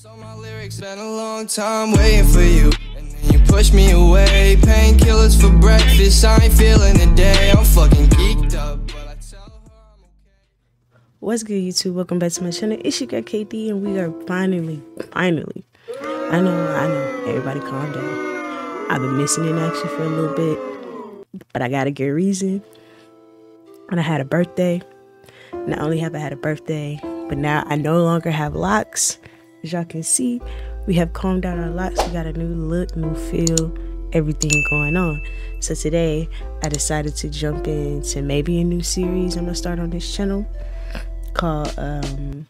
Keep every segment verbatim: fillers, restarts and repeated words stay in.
So my lyrics been a long time waiting for you, and then you push me away. Painkillers for breakfast, I ain't feeling the day. I'm fucking geeked up, but I tell her I'm okay. What's good, YouTube? Welcome back to my channel. It's your girl K D, and we are finally, finally. I know, I know. Everybody, calm down. I've been missing in action for a little bit, but I got a good reason. And I had a birthday. Not only have I had a birthday, but now I no longer have locks. As y'all can see, we have calmed down our locks. We got a new look, new feel, everything going on. So today, I decided to jump into maybe a new series I'm gonna start on this channel called um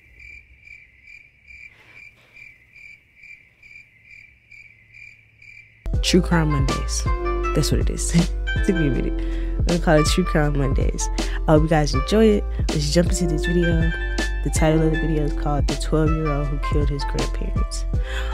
True Crime Mondays. That's what it is. Took me a minute. I'm gonna call it True Crime Mondays. I hope you guys enjoy it. Let's jump into this video. The title of the video is called The twelve year old Who Killed His Grandparents.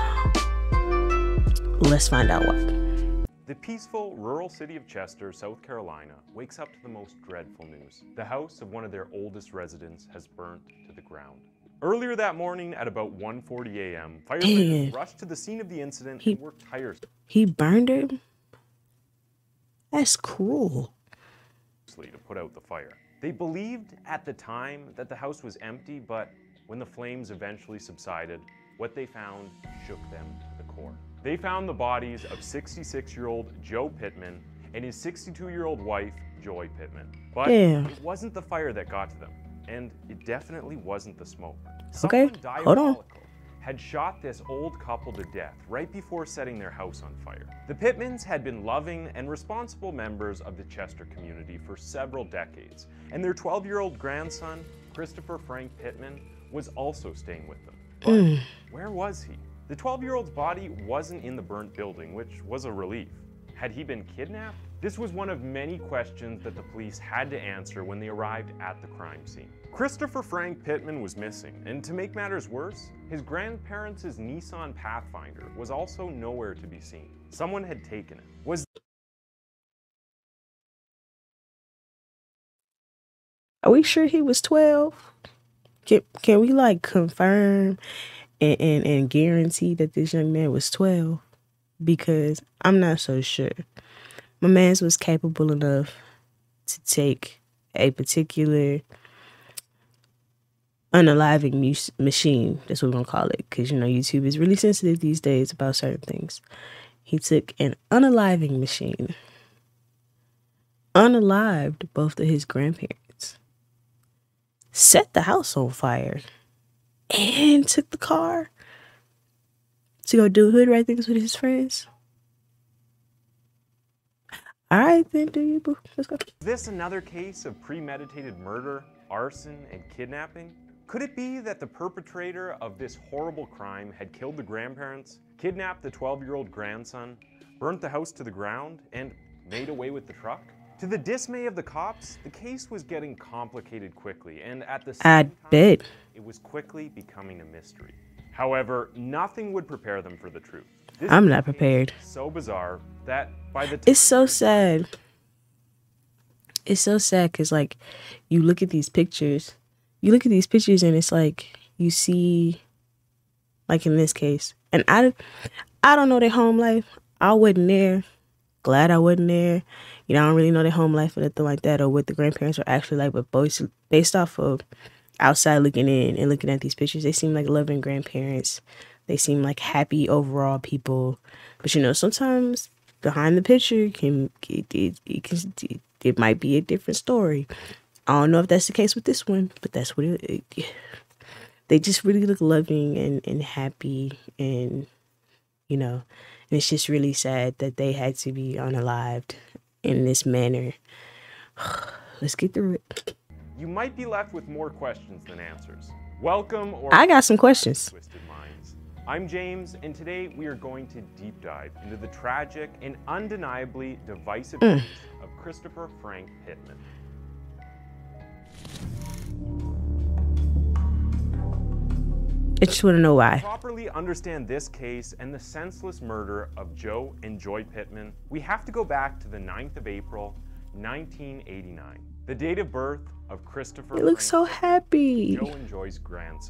Let's find out why. The peaceful, rural city of Chester, South Carolina, wakes up to the most dreadful news. The house of one of their oldest residents has burnt to the ground. Earlier that morning at about one forty a m, firefighters rushed to the scene of the incident he, and worked tirelessly. He burned her? That's cruel. To put out the fire. They believed at the time that the house was empty, but when the flames eventually subsided, what they found shook them to the core. They found the bodies of sixty-six year old Joe Pittman and his sixty-two year old wife, Joy Pittman. But yeah. It wasn't the fire that got to them, and it definitely wasn't the smoke. Okay, Someone hold on. had shot this old couple to death right before setting their house on fire. The Pittmans had been loving and responsible members of the Chester community for several decades, and their twelve year old grandson, Christopher Frank Pittman, was also staying with them. But mm. where was he? The twelve year old's body wasn't in the burnt building, which was a relief. Had he been kidnapped? This was one of many questions that the police had to answer when they arrived at the crime scene. Christopher Frank Pittman was missing, and to make matters worse, his grandparents' Nissan Pathfinder was also nowhere to be seen. Someone had taken it. Was Are we sure he was twelve? Can, can we like confirm and, and, and guarantee that this young man was twelve? Because I'm not so sure. My man's was capable enough to take a particular unaliving mu- machine. That's what we're gonna call it, because you know YouTube is really sensitive these days about certain things. He took an unaliving machine, unalived both of his grandparents, set the house on fire, and took the car to go do hood right things with his friends. All right, then, do you? Let's go. Is this another case of premeditated murder, arson, and kidnapping? Could it be that the perpetrator of this horrible crime had killed the grandparents, kidnapped the twelve year old grandson, burnt the house to the ground, and made away with the truck? To the dismay of the cops, the case was getting complicated quickly, and at the same I time, bet. it was quickly becoming a mystery. However, nothing would prepare them for the truth. This I'm not prepared. So bizarre that by the time It's so sad. It's so sad because, like, you look at these pictures, you look at these pictures, and it's like you see, like in this case, and I, I don't know their home life. I wasn't there. Glad I wasn't there. You know, I don't really know their home life or nothing like that, or what the grandparents were actually like. But both based off of outside looking in and looking at these pictures, they seem like loving grandparents. They seem like happy overall people. But you know, sometimes behind the picture can it, it, it can it, it might be a different story. I don't know if that's the case with this one, but that's what it, it they just really look loving and, and happy, and you know, and it's just really sad that they had to be unalived in this manner. Let's get through it. You might be left with more questions than answers. Welcome, or I got some questions. Twisted Minds. I'm James, and today we are going to deep dive into the tragic and undeniably divisive Mm. case of Christopher Frank Pittman. I just want to know why. To properly understand this case and the senseless murder of Joe and Joy Pittman, we have to go back to the ninth of April, nineteen eighty-nine, the date of birth of Christopher He looks so Frank happy. Pittman, Joe and Joy's grandson.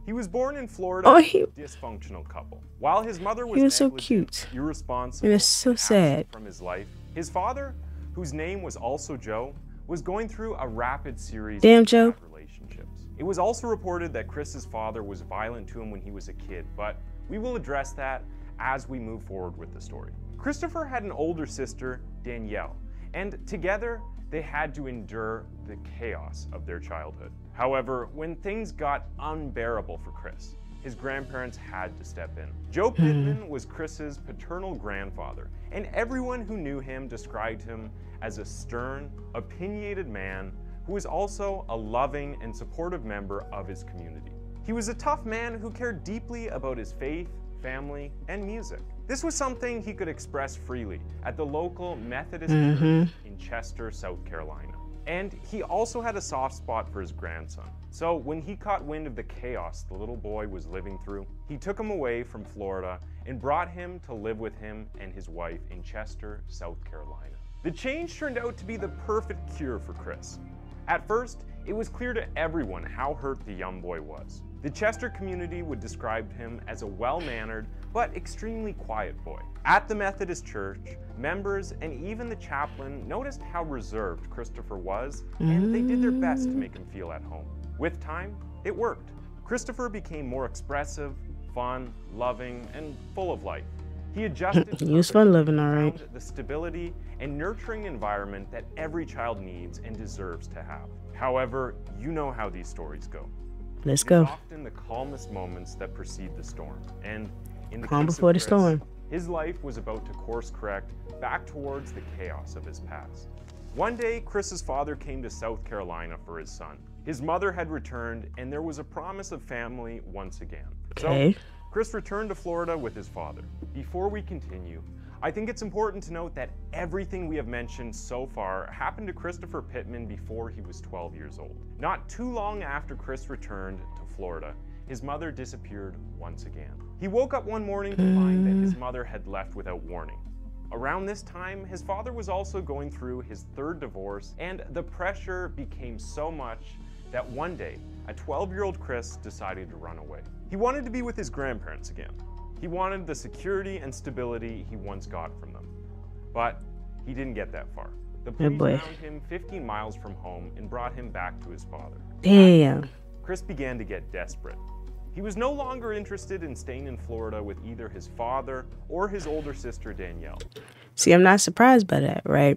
He was born in Florida Oh, to he- a dysfunctional couple. While his mother was, He was so negligent, cute. irresponsible, And it's so and absent sad. from his life, his father, whose name was also Joe, was going through a rapid series Damn, of Joe. bad relationships. It was also reported that Chris's father was violent to him when he was a kid, but we will address that as we move forward with the story. Christopher had an older sister, Danielle, and together they had to endure the chaos of their childhood. However, when things got unbearable for Chris, his grandparents had to step in. Joe Pittman was Chris's paternal grandfather, and everyone who knew him described him as a stern, opinionated man who was also a loving and supportive member of his community. He was a tough man who cared deeply about his faith, family, and music. This was something he could express freely at the local Methodist Mhm. church in Chester, South Carolina. And he also had a soft spot for his grandson. So when he caught wind of the chaos the little boy was living through, he took him away from Florida and brought him to live with him and his wife in Chester, South Carolina. The change turned out to be the perfect cure for Chris. At first, it was clear to everyone how hurt the young boy was. The Chester community would describe him as a well-mannered but extremely quiet boy. At the Methodist Church, members and even the chaplain noticed how reserved Christopher was, and they did their best to make him feel at home. With time, it worked. Christopher became more expressive, fun, loving, and full of life. He adjusted He was fun loving, all right. found the stability and nurturing environment that every child needs and deserves to have. However, you know how these stories go. Let's It is go. often the calmest moments that precede the storm. And in the Calm case of before the Chris, storm. his life was about to course correct back towards the chaos of his past. One day, Chris's father came to South Carolina for his son. His mother had returned, and there was a promise of family once again. Okay. So, Chris returned to Florida with his father. Before we continue, I think it's important to note that everything we have mentioned so far happened to Christopher Pittman before he was twelve years old. Not too long after Chris returned to Florida, his mother disappeared once again. He woke up one morning to find that his mother had left without warning. Around this time, his father was also going through his third divorce, and the pressure became so much that one day, a twelve-year-old Chris decided to run away. He wanted to be with his grandparents again. He wanted the security and stability he once got from them. But he didn't get that far. The police boy. found him fifteen miles from home and brought him back to his father. Damn. Chris began to get desperate. He was no longer interested in staying in Florida with either his father or his older sister Danielle. See, I'm not surprised by that, right?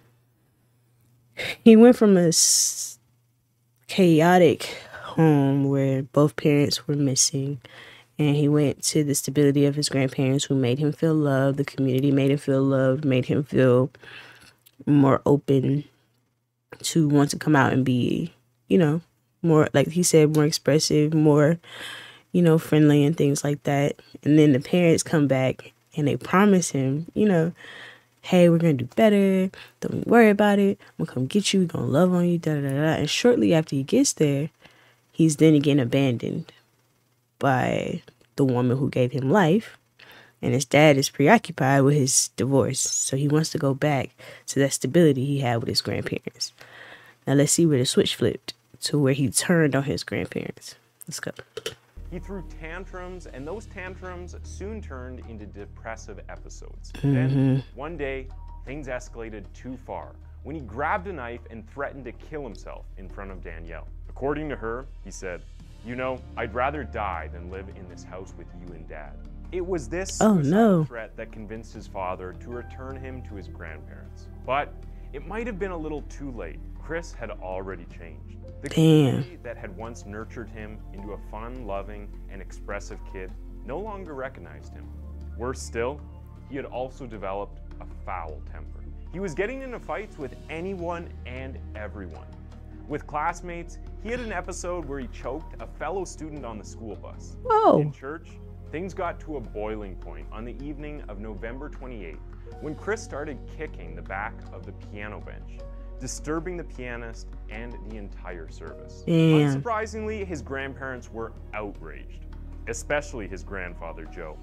He went from a s- chaotic home where both parents were missing, and he went to the stability of his grandparents who made him feel loved. The community made him feel loved, made him feel more open to want to come out and be, you know, more, like he said, more expressive, more, you know, friendly and things like that. And then the parents come back and they promise him, you know, hey, we're going to do better. Don't worry about it. I'm going to come get you. We're going to love on you. Da, da, da, da. And shortly after he gets there, he's then again abandoned by the woman who gave him life. And his dad is preoccupied with his divorce. So he wants to go back to that stability he had with his grandparents. Now let's see where the switch flipped to where he turned on his grandparents. Let's go. He threw tantrums, and those tantrums soon turned into depressive episodes. Then, one day, things escalated too far when he grabbed a knife and threatened to kill himself in front of Danielle. According to her, he said, "You know, I'd rather die than live in this house with you and Dad." It was this Oh, suicidal no. threat that convinced his father to return him to his grandparents. But it might have been a little too late. Chris had already changed. The Damn. community that had once nurtured him into a fun, loving, and expressive kid no longer recognized him. Worse still, he had also developed a foul temper. He was getting into fights with anyone and everyone. With classmates, he had an episode where he choked a fellow student on the school bus. Whoa. In church, things got to a boiling point on the evening of November twenty-eighth when Chris started kicking the back of the piano bench, disturbing the pianist and the entire service. Damn. Unsurprisingly, his grandparents were outraged, especially his grandfather, Joe.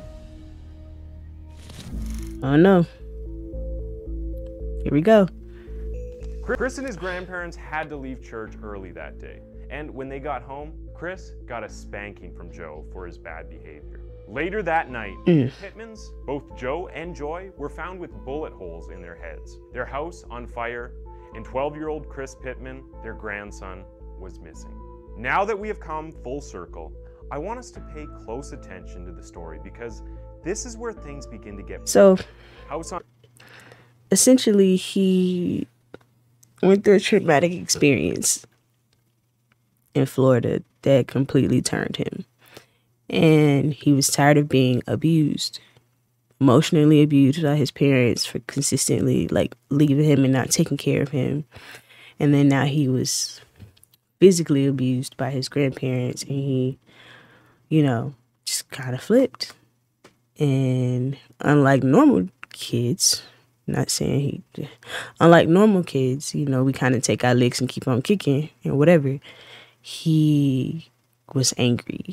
Oh no. Here we go. Chris and his grandparents had to leave church early that day, and when they got home, Chris got a spanking from Joe for his bad behavior. Later that night, Mm. the Pittmans, both Joe and Joy, were found with bullet holes in their heads, their house on fire, and twelve-year-old Chris Pittman, their grandson, was missing. Now that we have come full circle, I want us to pay close attention to the story because this is where things begin to get So house on essentially, he went through a traumatic experience in Florida that completely turned him. And he was tired of being abused, emotionally abused by his parents for consistently like leaving him and not taking care of him. And then now he was physically abused by his grandparents, and he, you know, just kind of flipped. And unlike normal kids, not saying he, unlike normal kids, you know, we kind of take our licks and keep on kicking and whatever, he was angry.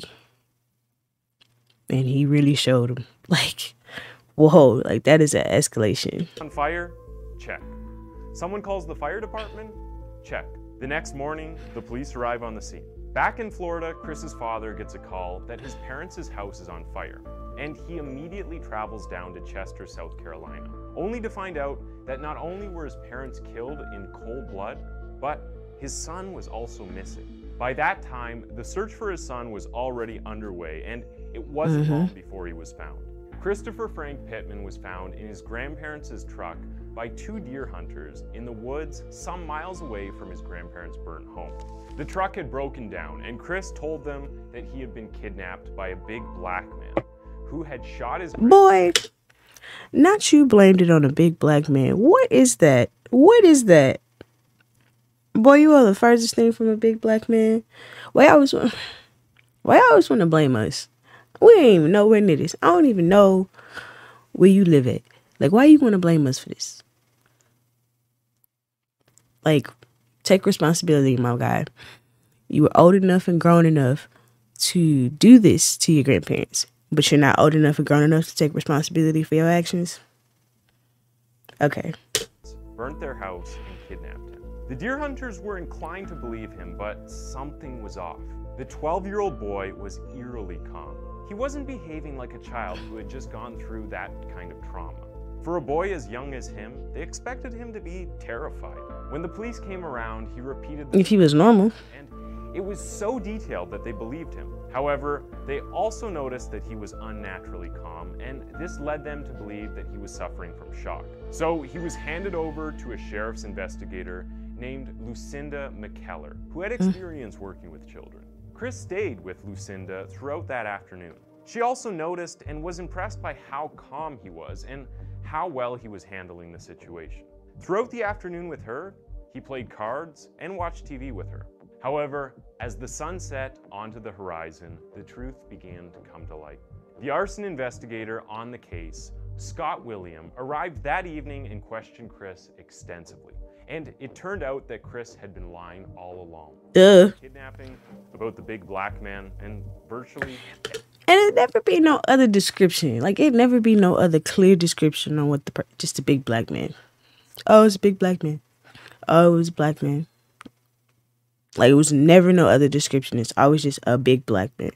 And he really showed him, like, whoa, like that is an escalation. on fire? Check. Someone calls the fire department? Check. The next morning, the police arrive on the scene. Back in Florida, Chris's father gets a call that his parents' house is on fire, and he immediately travels down to Chester, South Carolina, only to find out that not only were his parents killed in cold blood, but his son was also missing. By that time, the search for his son was already underway, and it wasn't long before he was found. Christopher Frank Pittman was found in his grandparents' truck by two deer hunters in the woods some miles away from his grandparents' burnt home. The truck had broken down, and Chris told them that he had been kidnapped by a big black man who had shot his Boy, not you blamed it on a big black man. What is that? What is that? Boy, you are the furthest thing from a big black man. Why I always want, why I always want to blame us? We ain't even nowhere near this. I don't even know where you live at. Like, why you want to blame us for this? Like, take responsibility, my guy. You were old enough and grown enough to do this to your grandparents, but you're not old enough and grown enough to take responsibility for your actions? Okay. burnt their house and kidnapped him. The deer hunters were inclined to believe him, but something was off. The twelve-year-old boy was eerily calm. He wasn't behaving like a child who had just gone through that kind of trauma. For a boy as young as him, they expected him to be terrified. When the police came around, he repeated the If he was normal. and it was so detailed that they believed him. However, they also noticed that he was unnaturally calm, and this led them to believe that he was suffering from shock. So he was handed over to a sheriff's investigator named Lucinda McKellar, who had experience working with children. Chris stayed with Lucinda throughout that afternoon. She also noticed and was impressed by how calm he was and how well he was handling the situation. Throughout the afternoon with her, he played cards and watched T V with her. However, as the sun set onto the horizon, the truth began to come to light. The arson investigator on the case, Scott William, arrived that evening and questioned Chris extensively. And it turned out that Chris had been lying all along. Duh. Kidnapping, about the big black man, and virtually And it never be no other description. Like, it never be no other clear description on what the, per- just a big black man. Oh, it's a big black man. Oh, it was a black man. Like, it was never no other description. It's always just a big black man.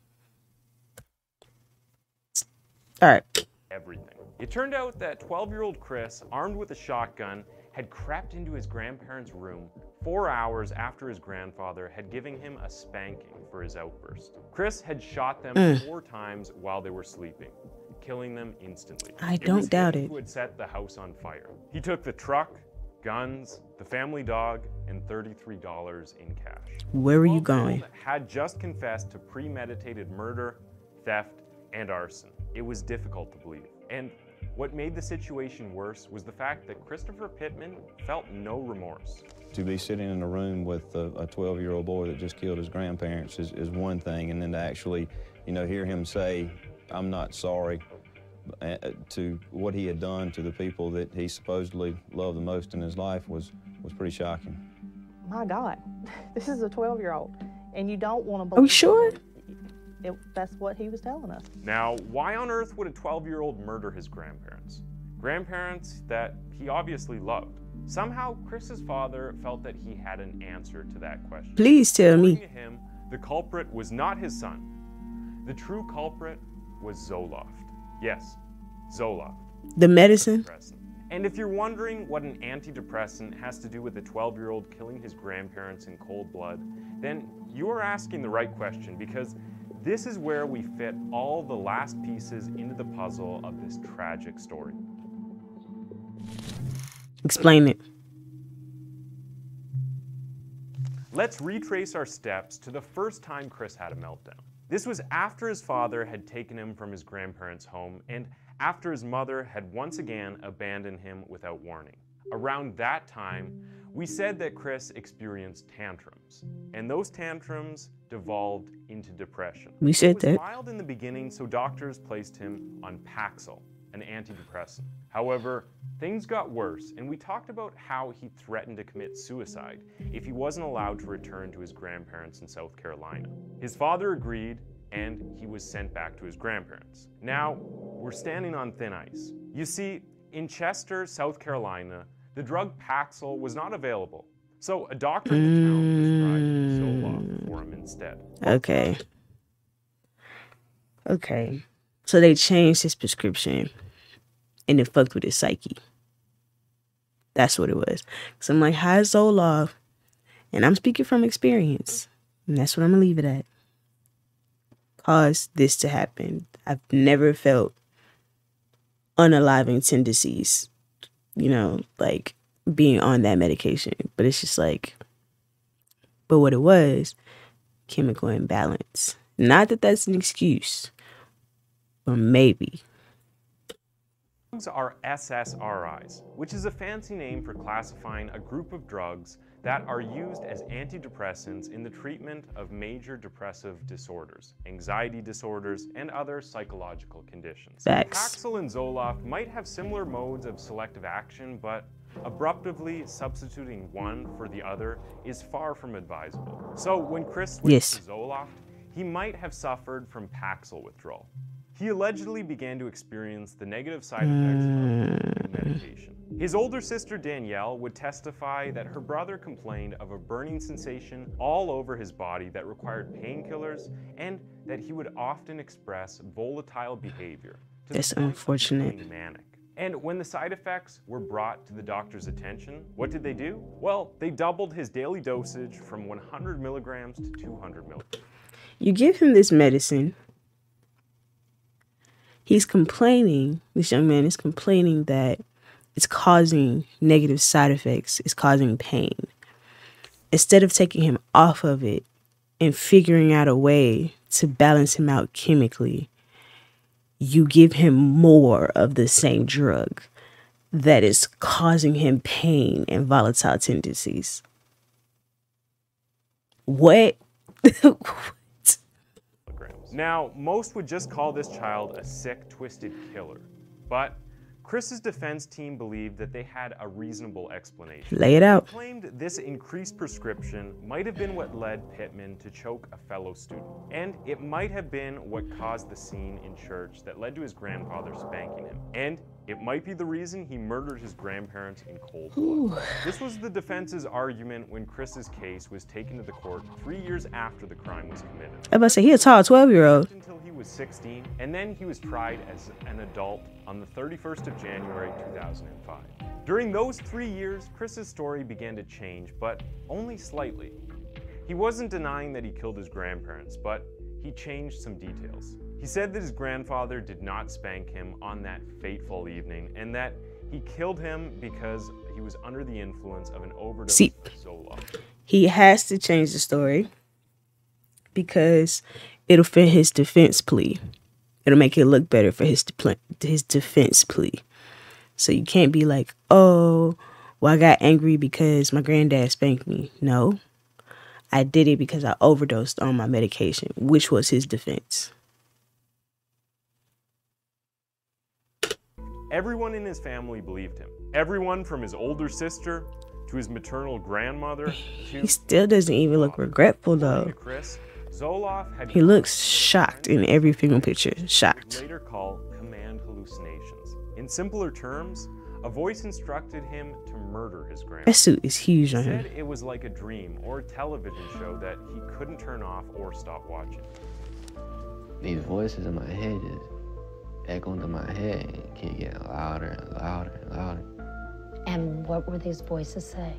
All right. everything. It turned out that twelve-year-old Chris, armed with a shotgun, had crept into his grandparents' room four hours after his grandfather had given him a spanking for his outburst. Chris had shot them Mm. four times while they were sleeping, killing them instantly. I It don't was doubt him it. who had set the house on fire. He took the truck, guns, the family dog, and thirty-three dollars in cash. Where were you twelve-year-old going? had just confessed to premeditated murder, theft, and arson. It was difficult to believe. And what made the situation worse was the fact that Christopher Pittman felt no remorse. To be sitting in a room with a twelve-year-old boy that just killed his grandparents is, is one thing, and then to actually, you know, hear him say, "I'm not sorry," uh, to what he had done to the people that he supposedly loved the most in his life was, was pretty shocking. My God, this is a twelve-year-old, and you don't want to Are believe we sure? it. It, that's what he was telling us. Now, why on earth would a twelve-year-old murder his grandparents? Grandparents that he obviously loved. Somehow, Chris's father felt that he had an answer to that question. Please tell According me. to him, the culprit was not his son. The true culprit was Zoloft. Yes, Zoloft. The medicine? And if you're wondering what an antidepressant has to do with a twelve-year-old killing his grandparents in cold blood, then you're asking the right question, because this is where we fit all the last pieces into the puzzle of this tragic story. Explain it. Let's retrace our steps to the first time Chris had a meltdown. This was after his father had taken him from his grandparents' home and after his mother had once again abandoned him without warning. Around that time, we said that Chris experienced tantrums, and those tantrums devolved into depression. We said that. It was mild in the beginning, so doctors placed him on Paxil, an antidepressant. However, things got worse, and we talked about how he threatened to commit suicide if he wasn't allowed to return to his grandparents in South Carolina. His father agreed, and he was sent back to his grandparents. Now, we're standing on thin ice. You see, in Chester, South Carolina, the drug Paxil was not available, so a doctor in the town prescribed Zoloft for him instead. Okay. Okay. So they changed his prescription, and it fucked with his psyche. That's what it was. So I'm like, how is Zoloft? And I'm speaking from experience, and that's what I'm gonna leave it at. Caused this to happen. I've never felt unaliving tendencies, you know, like being on that medication. But it's just like, but what it was, chemical imbalance. Not that that's an excuse, but maybe. Drugs are S S R Is, which is a fancy name for classifying a group of drugs that are used as antidepressants in the treatment of major depressive disorders, anxiety disorders, and other psychological conditions. Facts. Paxil and Zoloft might have similar modes of selective action, but abruptly substituting one for the other is far from advisable. So when Chris switched yes. to Zoloft, he might have suffered from Paxil withdrawal. He allegedly began to experience the negative side effects mm. of medication. His older sister Danielle would testify that her brother complained of a burning sensation all over his body that required painkillers, and that he would often express volatile behavior. That's unfortunate. Manic. And when the side effects were brought to the doctor's attention, what did they do? Well, they doubled his daily dosage from one hundred milligrams to two hundred milligrams. You give him this medicine. He's complaining, this young man is complaining that it's causing negative side effects, it's causing pain. Instead of taking him off of it and figuring out a way to balance him out chemically, you give him more of the same drug that is causing him pain and volatile tendencies. What? Now, most would just call this child a sick, twisted killer, but Chris's defense team believed that they had a reasonable explanation. Lay it out. They claimed this increased prescription might have been what led Pittman to choke a fellow student, and it might have been what caused the scene in church that led to his grandfather spanking him, and it might be the reason he murdered his grandparents in cold blood. This was the defense's argument when Chris's case was taken to the court three years after the crime was committed. I was about to say, he a tall twelve-year-old. Until he was sixteen, and then he was tried as an adult on the thirty-first of January two thousand five. During those three years, Chris's story began to change, but only slightly. He wasn't denying that he killed his grandparents, but he changed some details. He said that his grandfather did not spank him on that fateful evening, and that he killed him because he was under the influence of an overdose See, of Zoloft. He has to change the story because it'll fit his defense plea. It'll make it look better for his de- his defense plea. So you can't be like, oh, well, I got angry because my granddad spanked me. No, I did it because I overdosed on my medication, which was his defense. Everyone in his family believed him. Everyone from his older sister to his maternal grandmother. To he still doesn't even look regretful though. Chris, Zoloft had he looks shocked in every single picture. Shocked. Later called command hallucinations. In simpler terms, a voice instructed him to murder his grandmother. That suit is huge on He him. said it was like a dream or a television show that he couldn't turn off or stop watching. These voices in my head just echoing through my head and keep getting louder and louder and louder. And what were these voices say?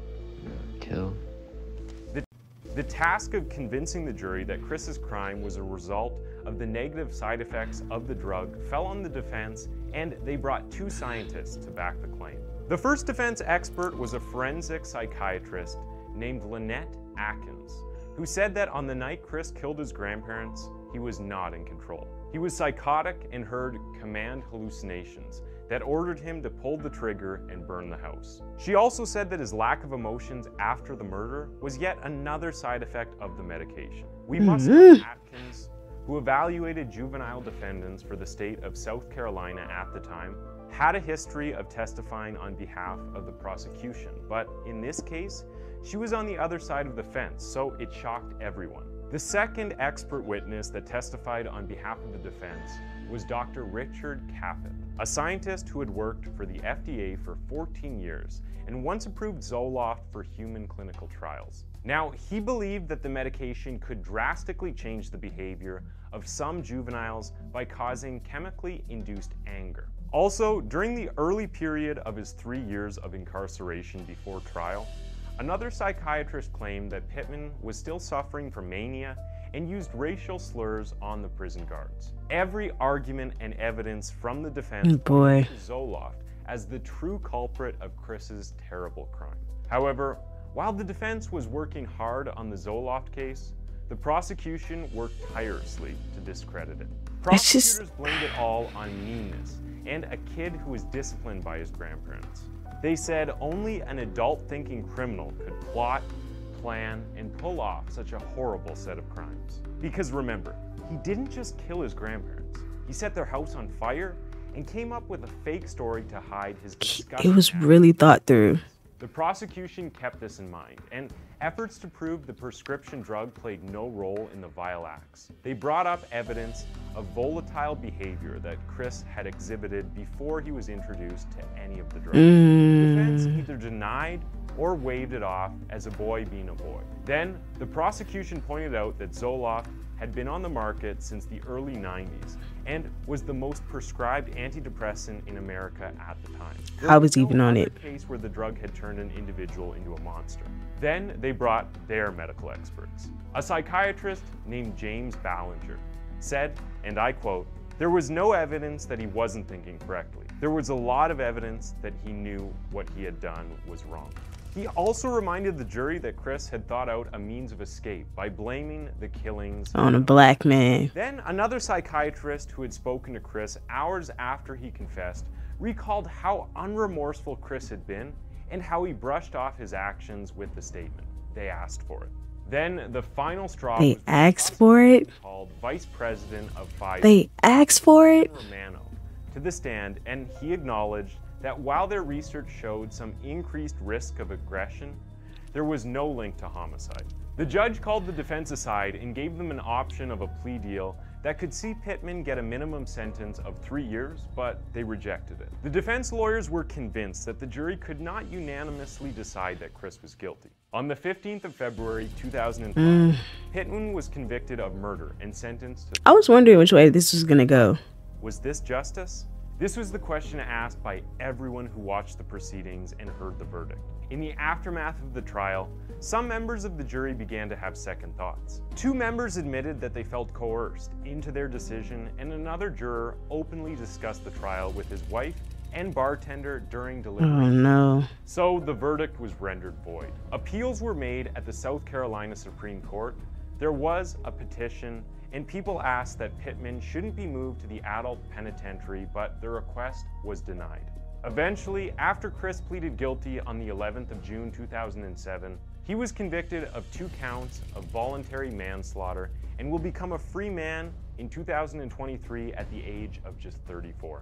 Kill. The, the task of convincing the jury that Chris's crime was a result of the negative side effects of the drug fell on the defense, and they brought two scientists to back the claim. The first defense expert was a forensic psychiatrist named Lynette Atkins, who said that on the night Chris killed his grandparents, he was not in control. He was psychotic and heard command hallucinations that ordered him to pull the trigger and burn the house. She also said that his lack of emotions after the murder was yet another side effect of the medication. We must know Atkins, who evaluated juvenile defendants for the state of South Carolina at the time, had a history of testifying on behalf of the prosecution, but in this case, she was on the other side of the fence, so it shocked everyone. The second expert witness that testified on behalf of the defense was Doctor Richard Caput, a scientist who had worked for the F D A for fourteen years and once approved Zoloft for human clinical trials. Now, he believed that the medication could drastically change the behavior of some juveniles by causing chemically induced anger. Also, during the early period of his three years of incarceration before trial, another psychiatrist claimed that Pittman was still suffering from mania and used racial slurs on the prison guards. Every argument and evidence from the defense Boy. pointed to Zoloft as the true culprit of Chris's terrible crime. However, while the defense was working hard on the Zoloft case, the prosecution worked tirelessly to discredit it. It's just- Prosecutors blamed it all on meanness and a kid who was disciplined by his grandparents. They said only an adult-thinking criminal could plot, plan, and pull off such a horrible set of crimes. Because remember, he didn't just kill his grandparents. He set their house on fire and came up with a fake story to hide his disgusting It was actions. really thought through. The prosecution kept this in mind, and efforts to prove the prescription drug played no role in the vile acts. They brought up evidence of volatile behavior that Chris had exhibited before he was introduced to any of the drugs. The defense either denied or waved it off as a boy being a boy. Then, the prosecution pointed out that Zoloft had been on the market since the early nineties and was the most prescribed antidepressant in America at the time. There I was no even on other it. case where the drug had turned an individual into a monster. Then they brought their medical experts. A psychiatrist named James Ballinger said, and I quote, "There was no evidence that he wasn't thinking correctly. There was a lot of evidence that he knew what he had done was wrong." He also reminded the jury that Chris had thought out a means of escape by blaming the killings On a black man. Then another psychiatrist who had spoken to Chris hours after he confessed recalled how unremorseful Chris had been and how he brushed off his actions with the statement. They asked for it. Then the final straw They was asked for it? called Vice President of Pfizer, They asked for it? Romano, to the stand, and he acknowledged that while their research showed some increased risk of aggression, there was no link to homicide. The judge called the defense aside and gave them an option of a plea deal that could see Pittman get a minimum sentence of three years, but they rejected it. The defense lawyers were convinced that the jury could not unanimously decide that Chris was guilty. On the fifteenth of February two thousand five, Mm. Pittman was convicted of murder and sentenced to... I was wondering which way this was gonna go. Was this justice? This was the question asked by everyone who watched the proceedings and heard the verdict. In the aftermath of the trial, some members of the jury began to have second thoughts. Two members admitted that they felt coerced into their decision, and another juror openly discussed the trial with his wife and bartender during Oh deliberation. no. So the verdict was rendered void. Appeals were made at the South Carolina Supreme Court. There was a petition, and people asked that Pittman shouldn't be moved to the adult penitentiary, but the request was denied. Eventually, after Chris pleaded guilty on the eleventh of June two thousand seven, he was convicted of two counts of voluntary manslaughter and will become a free man in two thousand twenty-three at the age of just thirty-four.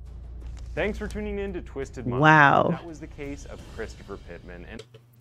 Thanks for tuning in to Twisted Mind. Wow. That was the case of Christopher Pittman. And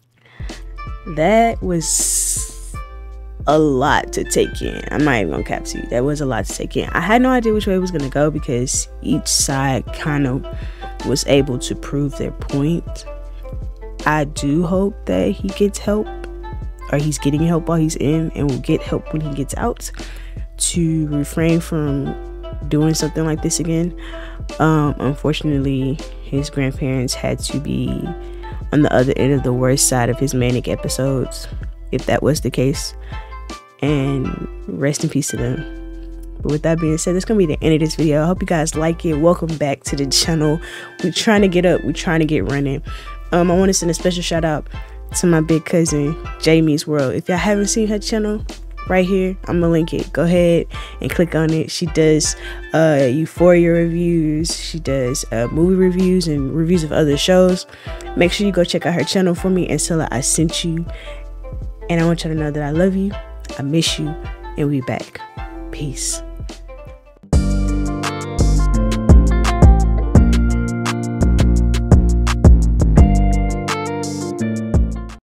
That was a lot to take in. I'm not even gonna cap to you. That was a lot to take in. I had no idea which way it was gonna go because each side kind of was able to prove their point. I do hope that he gets help, or he's getting help while he's in, and will get help when he gets out, to refrain from doing something like this again. Um, unfortunately, his grandparents had to be on the other end of the worst side of his manic episodes, if that was the case. And rest in peace to them. But with that being said, that's gonna be the end of this video. I hope you guys like it. Welcome back to the channel. We're trying to get up, we're trying to get running. um I want to send a special shout out to my big cousin, Jamie's World. If y'all haven't seen her channel, right here, I'm gonna link it. Go ahead and click on it. She does uh Euphoria reviews, she does uh movie reviews and reviews of other shows. Make sure you go check out her channel for me and tell her I sent you. And I want y'all to know that I love you, I miss you, and we back. Peace.